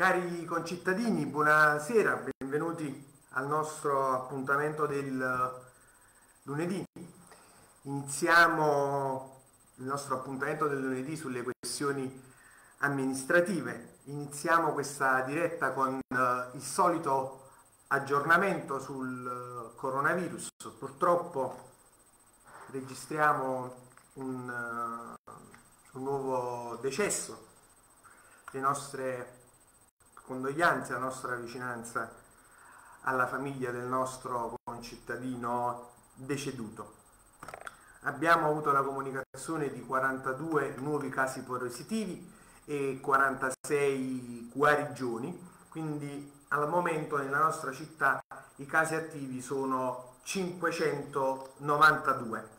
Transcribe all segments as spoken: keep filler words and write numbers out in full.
Cari concittadini, buonasera, benvenuti al nostro appuntamento del lunedì. Iniziamo il nostro appuntamento del lunedì sulle questioni amministrative. Iniziamo questa diretta con eh, il solito aggiornamento sul coronavirus. Purtroppo registriamo un, uh, un nuovo decesso. Le nostre condoglianze, la nostra vicinanza alla famiglia del nostro concittadino deceduto. Abbiamo avuto la comunicazione di quarantadue nuovi casi positivi e quarantasei guarigioni, quindi al momento nella nostra città i casi attivi sono cinquecentonovantadue.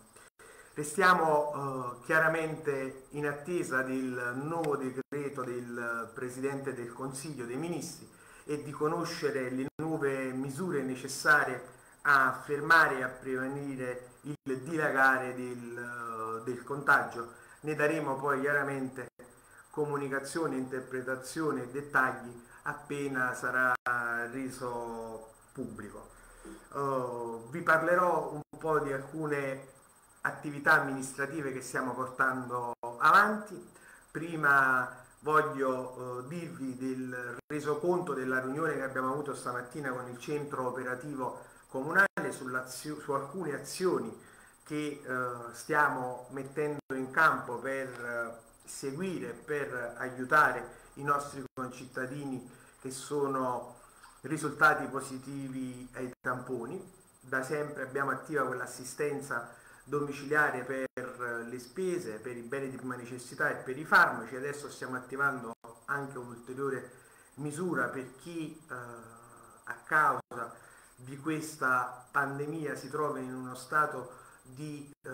Restiamo eh, chiaramente in attesa del nuovo decreto del Presidente del Consiglio dei Ministri e di conoscere le nuove misure necessarie a fermare e a prevenire il dilagare del, del contagio. Ne daremo poi chiaramente comunicazione, interpretazione e dettagli appena sarà reso pubblico. Uh, vi parlerò un po' di alcune attività amministrative che stiamo portando avanti. Prima voglio uh, dirvi del resoconto della riunione che abbiamo avuto stamattina con il centro operativo comunale su alcune azioni che uh, stiamo mettendo in campo per uh, seguire, per aiutare i nostri concittadini che sono risultati positivi ai tamponi. Da sempre abbiamo attiva quell'assistenza domiciliare per le spese, per i beni di prima necessità e per i farmaci. Adesso stiamo attivando anche un'ulteriore misura per chi eh, a causa di questa pandemia si trova in uno stato di eh,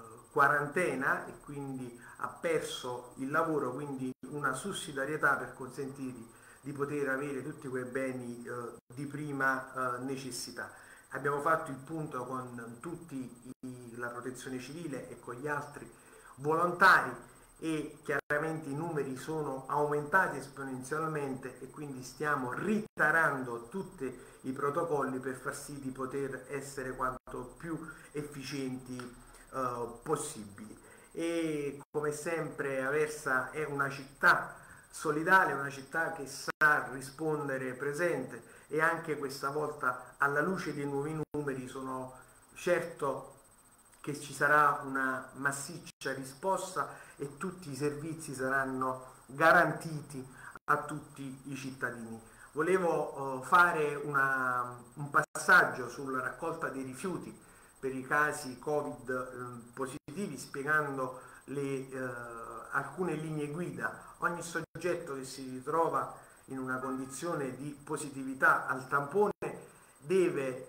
quarantena e quindi ha perso il lavoro, quindi una sussidiarietà per consentirgli di poter avere tutti quei beni eh, di prima eh, necessità. Abbiamo fatto il punto con tutti i, la protezione civile e con gli altri volontari e chiaramente i numeri sono aumentati esponenzialmente e quindi stiamo ritarando tutti i protocolli per far sì di poter essere quanto più efficienti eh, possibili. E come sempre Aversa è una città solidale, una città che sa rispondere presente e anche questa volta alla luce dei nuovi numeri sono certo che ci sarà una massiccia risposta e tutti i servizi saranno garantiti a tutti i cittadini. Volevo uh, fare una, un passaggio sulla raccolta dei rifiuti per i casi Covid eh, positivi, spiegando le, eh, alcune linee guida. Ogni soggetto che si ritrova in una condizione di positività al tampone deve eh,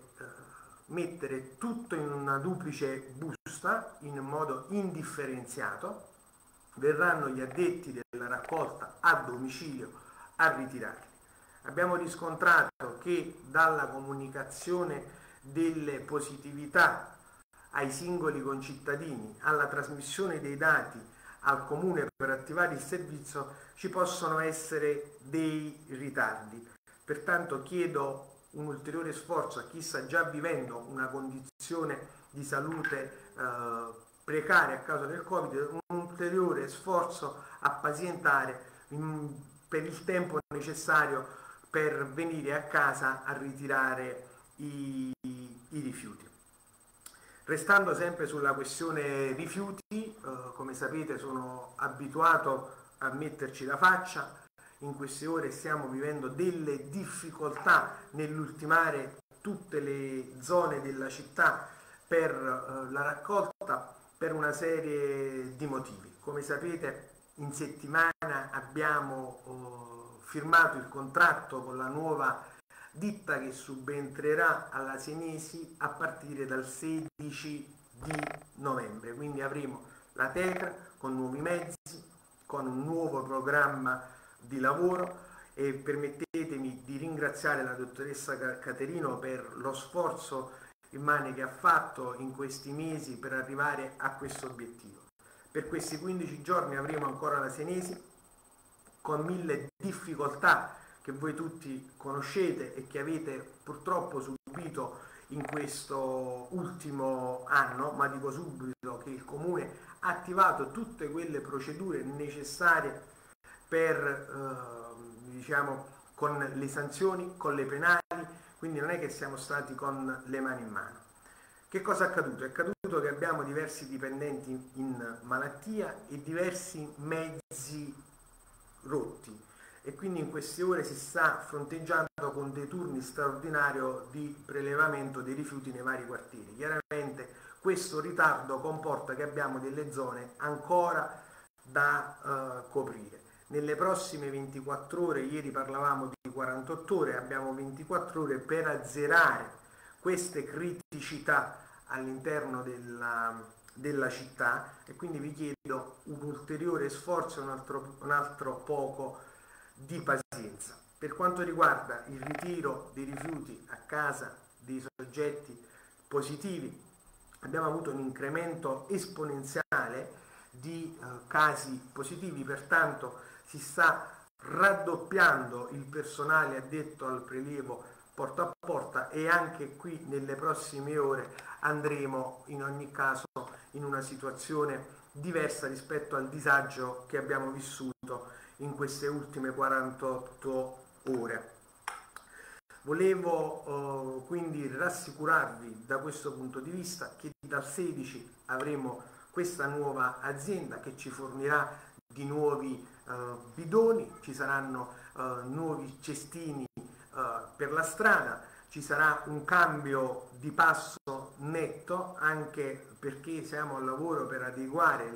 mettere tutto in una duplice busta in modo indifferenziato. Verranno gli addetti della raccolta a domicilio a ritirarli. Abbiamo riscontrato che dalla comunicazione delle positività ai singoli concittadini, alla trasmissione dei dati al comune per attivare il servizio, ci possono essere dei ritardi. Pertanto chiedo un ulteriore sforzo a chi sta già vivendo una condizione di salute eh, precaria a causa del Covid, un ulteriore sforzo a pazientare in, per il tempo necessario per venire a casa a ritirare i, i rifiuti. Restando sempre sulla questione rifiuti, eh, come sapete sono abituato a metterci la faccia. In queste ore stiamo vivendo delle difficoltà nell'ultimare tutte le zone della città per eh, la raccolta per una serie di motivi. Come sapete in settimana abbiamo eh, firmato il contratto con la nuova ditta che subentrerà alla Senesi a partire dal sedici di novembre, quindi avremo la Tecra con nuovi mezzi, con un nuovo programma di lavoro e permettetemi di ringraziare la dottoressa Caterino per lo sforzo immane che ha fatto in questi mesi per arrivare a questo obiettivo. Per questi quindici giorni avremo ancora la Senesi con mille difficoltà che voi tutti conoscete e che avete purtroppo subito in questo ultimo anno, ma dico subito che il Comune ha attivato tutte quelle procedure necessarie per, eh, diciamo, con le sanzioni, con le penali, quindi non è che siamo stati con le mani in mano. Che cosa è accaduto? È accaduto che abbiamo diversi dipendenti in malattia e diversi mezzi rotti, e quindi in queste ore si sta fronteggiando con dei turni straordinari di prelevamento dei rifiuti nei vari quartieri. Chiaramente questo ritardo comporta che abbiamo delle zone ancora da uh, coprire. Nelle prossime ventiquattro ore, ieri parlavamo di quarantotto ore, abbiamo ventiquattro ore per azzerare queste criticità all'interno della, della città, e quindi vi chiedo un ulteriore sforzo, un altro, un altro poco di pazienza. Per quanto riguarda il ritiro dei rifiuti a casa dei soggetti positivi, abbiamo avuto un incremento esponenziale di eh, casi positivi, pertanto si sta raddoppiando il personale addetto al prelievo porta a porta, e anche qui nelle prossime ore andremo in ogni caso in una situazione diversa rispetto al disagio che abbiamo vissuto in queste ultime quarantotto ore. Volevo eh, quindi rassicurarvi da questo punto di vista che dal sedici avremo questa nuova azienda che ci fornirà di nuovi eh, bidoni, ci saranno eh, nuovi cestini eh, per la strada, ci sarà un cambio di passo netto, anche perché siamo al lavoro per adeguare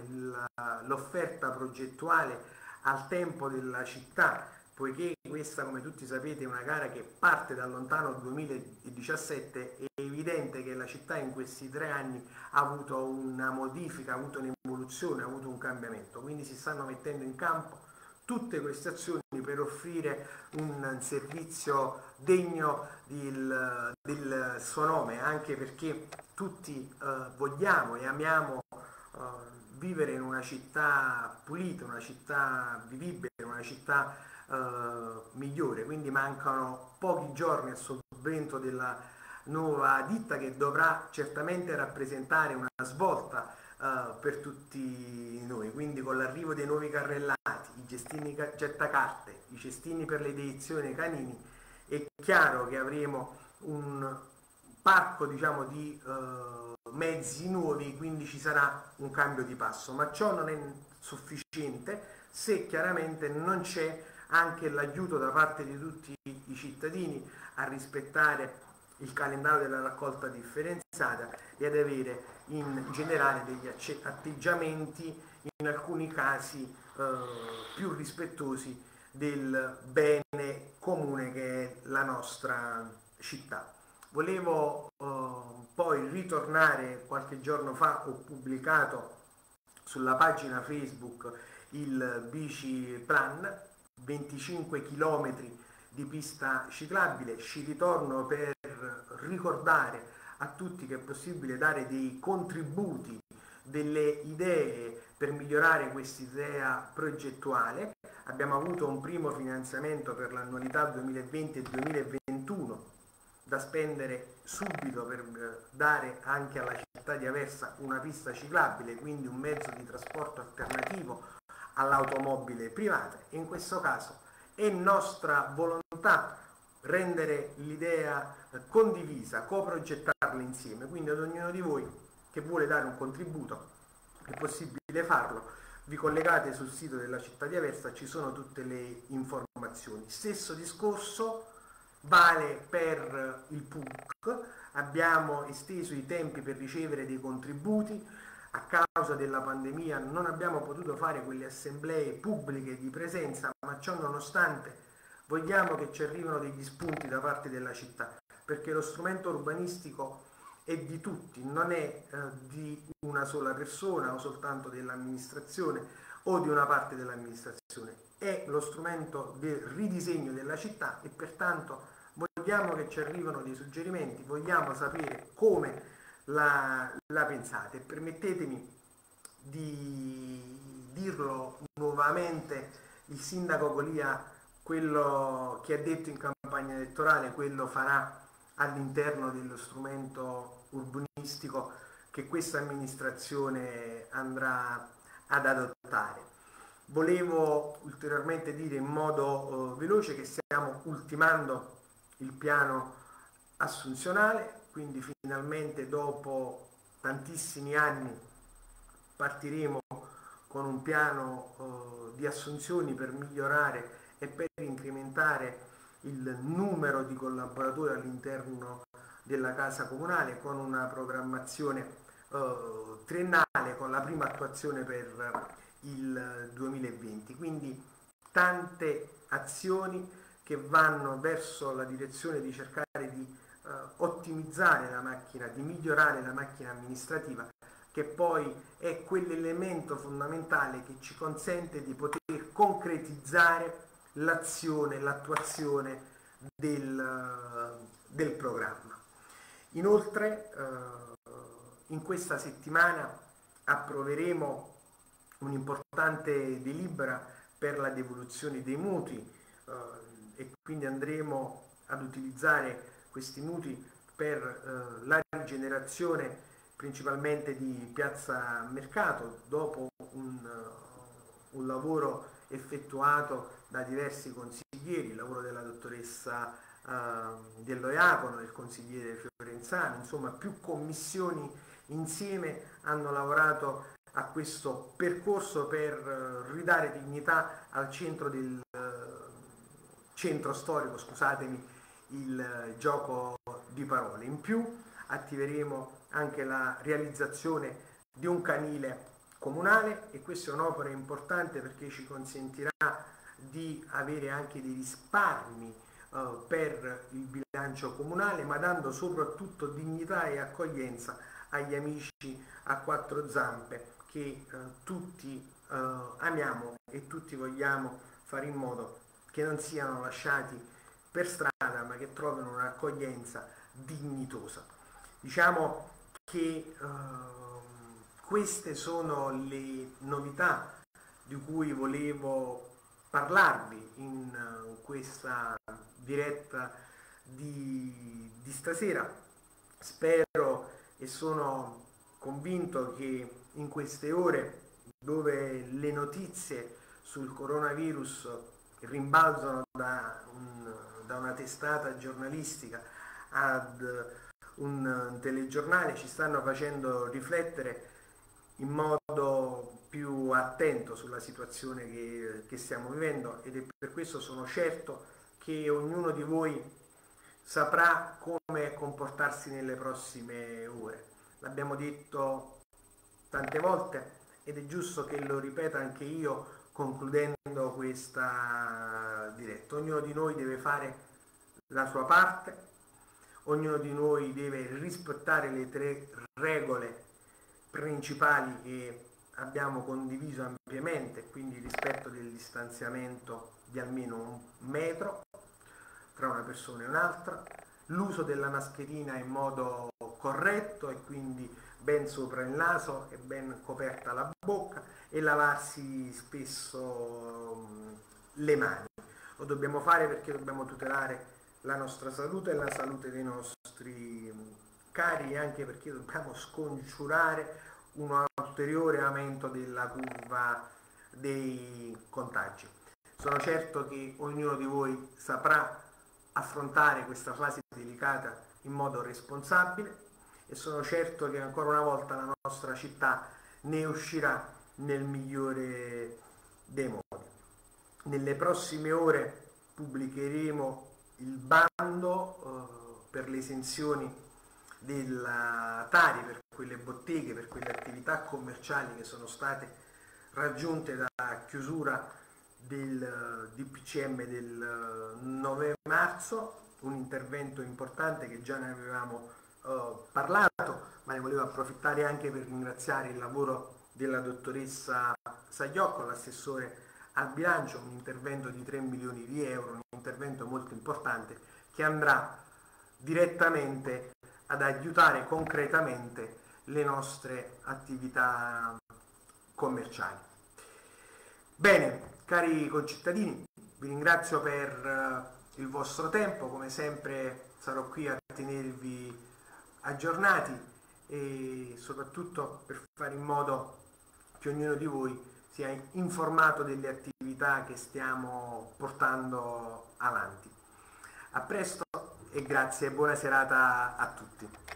l'offerta progettuale al tempo della città, poiché questa, come tutti sapete, è una gara che parte dal lontano duemiladiciassette. È evidente che la città in questi tre anni ha avuto una modifica, ha avuto un'evoluzione, ha avuto un cambiamento, quindi si stanno mettendo in campo tutte queste azioni per offrire un servizio degno del, del suo nome, anche perché tutti eh, vogliamo e amiamo eh, vivere in una città pulita, una città vivibile, una città eh, migliore. Quindi mancano pochi giorni al subentro della nuova ditta, che dovrà certamente rappresentare una svolta uh, per tutti noi. Quindi con l'arrivo dei nuovi carrellati, i cestini gettacarte, i cestini per le edizioni canini, è chiaro che avremo un parco, diciamo, di uh, mezzi nuovi, quindi ci sarà un cambio di passo, ma ciò non è sufficiente se chiaramente non c'è anche l'aiuto da parte di tutti i cittadini a rispettare il calendario della raccolta differenziata e ad avere in generale degli atteggiamenti in alcuni casi eh, più rispettosi del bene comune che è la nostra città. Volevo eh, poi ritornare, qualche giorno fa ho pubblicato sulla pagina Facebook il bici plan, venticinque chilometri di pista ciclabile. Ci ritorno per ricordare a tutti che è possibile dare dei contributi, delle idee per migliorare quest'idea progettuale. Abbiamo avuto un primo finanziamento per l'annualità duemilaventi e duemilaventuno da spendere subito per dare anche alla città di Aversa una pista ciclabile, quindi un mezzo di trasporto alternativo all'automobile privata. E in questo caso è nostra volontà rendere l'idea condivisa, coprogettarla insieme, quindi ad ognuno di voi che vuole dare un contributo è possibile farlo. Vi collegate sul sito della città di Aversa, ci sono tutte le informazioni. Stesso discorso vale per il P U C, abbiamo esteso i tempi per ricevere dei contributi. A causa della pandemia non abbiamo potuto fare quelle assemblee pubbliche di presenza, ma ciò nonostante vogliamo che ci arrivino degli spunti da parte della città, perché lo strumento urbanistico è di tutti, non è eh, di una sola persona o soltanto dell'amministrazione o di una parte dell'amministrazione, è lo strumento del ridisegno della città, e pertanto vogliamo che ci arrivino dei suggerimenti, vogliamo sapere come la, la pensate. Permettetemi di dirlo nuovamente, il sindaco Golia quello che ha detto in campagna elettorale, quello farà all'interno dello strumento urbanistico che questa amministrazione andrà ad adottare. Volevo ulteriormente dire in modo eh, veloce che stiamo ultimando il piano assunzionale, quindi finalmente dopo tantissimi anni partiremo con un piano eh, di assunzioni per migliorare e per incrementare il numero di collaboratori all'interno della casa comunale, con una programmazione eh, triennale, con la prima attuazione per il duemilaventi. Quindi tante azioni che vanno verso la direzione di cercare di eh, ottimizzare la macchina, di migliorare la macchina amministrativa, che poi è quell'elemento fondamentale che ci consente di poter concretizzare l'azione, l'attuazione del, del programma. Inoltre eh, in questa settimana approveremo un'importante delibera per la devoluzione dei mutui eh, e quindi andremo ad utilizzare questi mutui per eh, la rigenerazione principalmente di Piazza Mercato, dopo un, un lavoro effettuato da diversi consiglieri, il lavoro della dottoressa uh, Dello Iacono, del consigliere Fiorenzano, insomma più commissioni insieme hanno lavorato a questo percorso per uh, ridare dignità al centro del uh, centro storico, scusatemi il uh, gioco di parole. In più attiveremo anche la realizzazione di un canile comunale, e questa è un'opera importante perché ci consentirà di avere anche dei risparmi eh, per il bilancio comunale, ma dando soprattutto dignità e accoglienza agli amici a quattro zampe che eh, tutti eh, amiamo e tutti vogliamo fare in modo che non siano lasciati per strada, ma che trovino un'accoglienza dignitosa. Diciamo che uh, queste sono le novità di cui volevo parlarvi in uh, questa diretta di, di stasera. Spero e sono convinto che in queste ore, dove le notizie sul coronavirus rimbalzano da, un, da una testata giornalistica ad un telegiornale, ci stanno facendo riflettere in modo più attento sulla situazione che, che stiamo vivendo, ed è per questo sono certo che ognuno di voi saprà come comportarsi nelle prossime ore. L'abbiamo detto tante volte ed è giusto che lo ripeta anche io concludendo questa diretta. Ognuno di noi deve fare la sua parte. Ognuno di noi deve rispettare le tre regole principali che abbiamo condiviso ampiamente, quindi il rispetto del distanziamento di almeno un metro tra una persona e un'altra, l'uso della mascherina in modo corretto e quindi ben sopra il naso e ben coperta la bocca, e lavarsi spesso le mani. Lo dobbiamo fare perché dobbiamo tutelare la nostra salute e la salute dei nostri cari, anche perché dobbiamo scongiurare un ulteriore aumento della curva dei contagi. Sono certo che ognuno di voi saprà affrontare questa fase delicata in modo responsabile, e sono certo che ancora una volta la nostra città ne uscirà nel migliore dei modi. Nelle prossime ore pubblicheremo il bando eh, per le esenzioni della Tari per quelle botteghe, per quelle attività commerciali che sono state raggiunte dalla chiusura del D P C M del nove marzo, un intervento importante che già ne avevamo eh, parlato, ma ne volevo approfittare anche per ringraziare il lavoro della dottoressa Sagliocco, l'assessore al bilancio, un intervento di tre milioni di euro, un intervento molto importante che andrà direttamente ad aiutare concretamente le nostre attività commerciali. Bene, cari concittadini, Vi ringrazio per il vostro tempo, come sempre sarò qui a tenervi aggiornati e soprattutto per fare in modo che ognuno di voi sia informato delle attività che stiamo portando avanti. A presto e grazie e buona serata a tutti.